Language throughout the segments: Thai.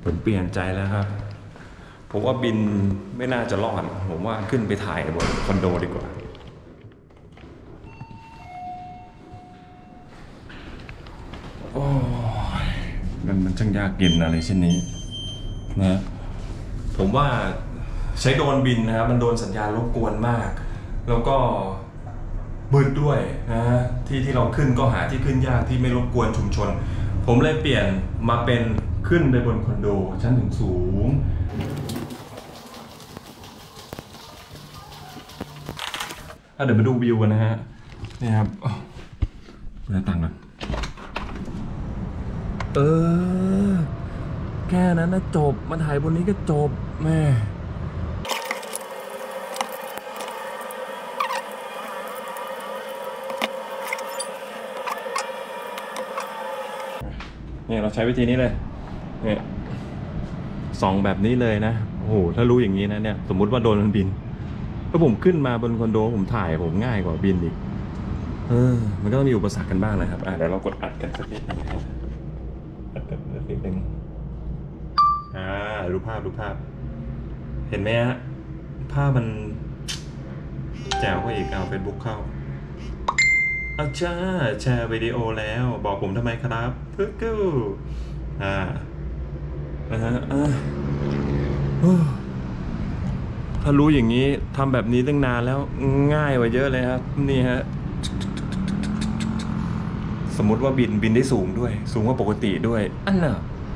ผมเปลี่ยนใจแล้วครับผมว่าบินไม่น่าจะรอดผมว่าขึ้นไปถ่ายบนคอนโดดีกว่าโอ้ยมันช่างยากเย็นอะไรเช่นนี้นะผมว่าใช้โดรนบินนะครับมันโดนสัญญาณรบกวนมากแล้วก็มืดด้วยนะฮะที่เราขึ้นก็หาที่ขึ้นยากที่ไม่รบกวนชุมชนผมเลยเปลี่ยนมาเป็นขึ้นไปบนคอนโดชั้นสูงเดี๋ยวมาดูวิวกันนะฮะนี่ครับหน้าต่างก่อนแค่นั้นนะจบมาถ่ายบนนี้ก็จบแม่เนี่ยเราใช้วิธีนี้เลยเนี่ยส่องแบบนี้เลยนะโอ้โหถ้ารู้อย่างนี้นะเนี่ยสมมุติว่าโดนมันบินถ้าผมขึ้นมาบนคอนโดผมถ่ายผมง่ายกว่าบินอีกมันก็ต้องมีอุปสรรคกันบ้างนะครับเดี๋ยวเรากดอัดกันสักนิดนึงอัดกันสักนิดนึงดูภาพเห็นไหมฮะภาพมันแจ๋วกว่าอีกเอา Facebook เข้าแชร์วิดีโอแล้วบอกผมทำไมครับพึ่งกูถ้ารู้อย่างนี้ทำแบบนี้ตั้งนานแล้วง่ายกว่าเยอะเลยครับนี่ฮะสมมติว่าบินได้สูงด้วยสูงกว่าปกติด้วยอันน่ะ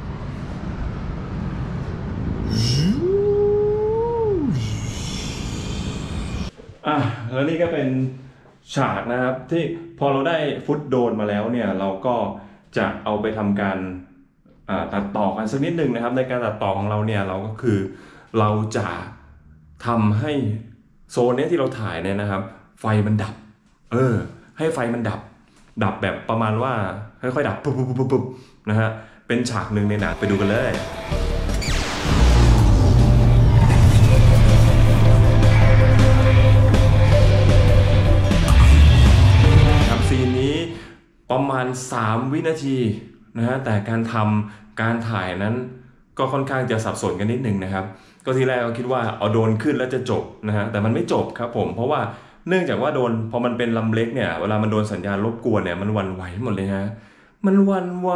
แล้วนี่ก็เป็นฉากนะครับที่พอเราได้ฟุตโดนมาแล้วเนี่ยเราก็จะเอาไปทำการตัดต่อกันสักนิดนึงนะครับในการตัดต่อของเราเนี่ยเราก็คือเราจะทำให้โซนนี้ที่เราถ่ายเนี่ยนะครับไฟมันดับให้ไฟมันดับแบบประมาณว่าค่อยๆดับปุ๊บนะฮะเป็นฉากหนึ่งในหนังไปดูกันเลยประมาณ3 วินาทีนะฮะแต่การถ่ายนั้นก็ค่อนข้างจะสับสนกันนิดนึงนะครับก็ทีแรกก็คิดว่าเอาโดรนขึ้นแล้วจะจบนะฮะแต่มันไม่จบครับผมเพราะว่าเนื่องจากว่าโดรนพอมันเป็นลำเล็กเนี่ยเวลามันโดนสัญญาณรบกวนเนี่ยมันหวั่นไหวหมดเลยฮะมันหวั่นไหว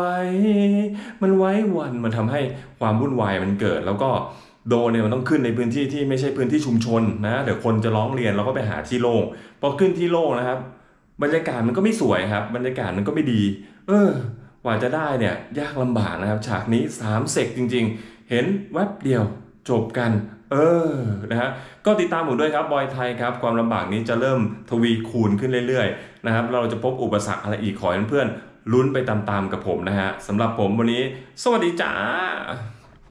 มันทำให้ความวุ่นวายมันเกิดแล้วก็โดรนเนี่ยมันต้องขึ้นในพื้นที่ที่ไม่ใช่พื้นที่ชุมชนนะเดี๋ยวคนจะร้องเรียนเราก็ไปหาที่โล่งพอขึ้นที่โล่งนะครับบรรยากาศมันก็ไม่สวยครับบรรยากาศมันก็ไม่ดีกว่าจะได้เนี่ยยากลำบากนะครับฉากนี้3 เซกจริงๆเห็นแวบเดียวจบกันนะฮะก็ติดตามผมด้วยครับบอยไทยครับความลำบากนี้จะเริ่มทวีคูณขึ้นเรื่อยๆนะครับเราจะพบอุปสรรคอะไรอีกขอให้เพื่อนๆลุ้นไปตามๆกับผมนะฮะสำหรับผมวันนี้สวัสดีจ้า